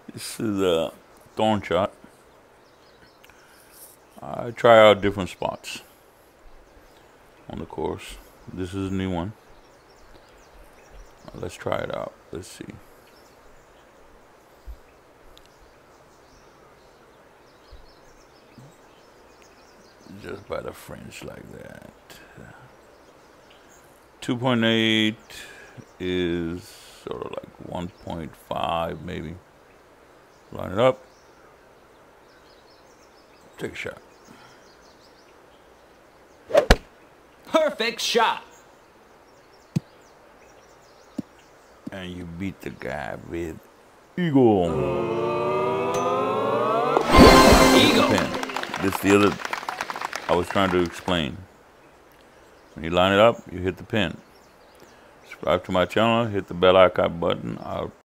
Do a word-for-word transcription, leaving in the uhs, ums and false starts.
This is a thorn shot. I try out different spots on the course. This is a new one. Let's try it out. Let's see. Just by the French like that. two point eight is sort of like one point five maybe. Line it up. Take a shot. Perfect shot. And you beat the guy with eagle. Eagle. Pin. This is the other I was trying to explain. When you line it up, you hit the pin. Subscribe to my channel, hit the bell icon button. I'll